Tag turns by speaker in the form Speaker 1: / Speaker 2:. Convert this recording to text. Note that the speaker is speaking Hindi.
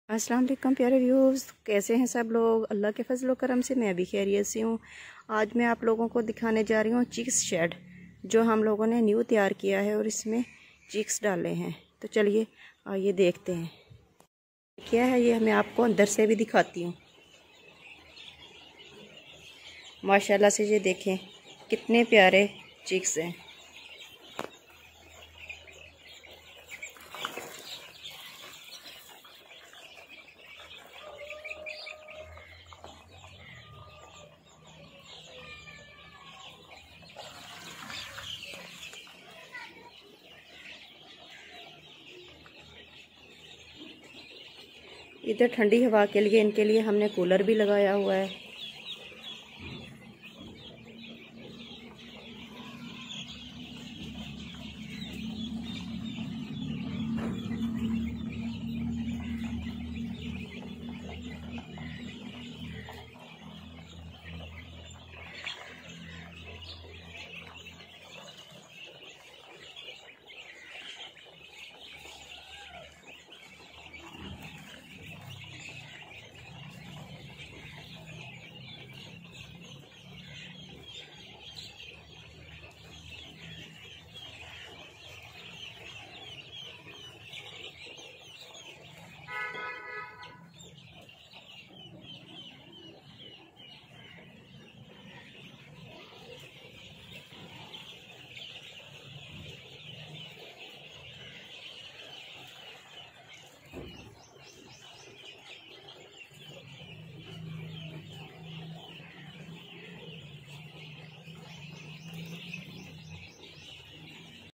Speaker 1: अस्सलाम वालेकुम प्यारे व्यूज़, कैसे हैं सब लोग। अल्लाह के फजल करम से मैं भी खैरियत से हूँ। आज मैं आप लोगों को दिखाने जा रही हूँ चिक्स शेड, जो हम लोगों ने न्यू तैयार किया है और इसमें चिक्स डाले हैं। तो चलिए आइए देखते हैं क्या है ये। मैं आपको अंदर से भी दिखाती हूँ। माशाल्लाह से ये देखें कितने प्यारे चिक्स हैं। इधर ठंडी हवा के लिए इनके लिए हमने कूलर भी लगाया हुआ है।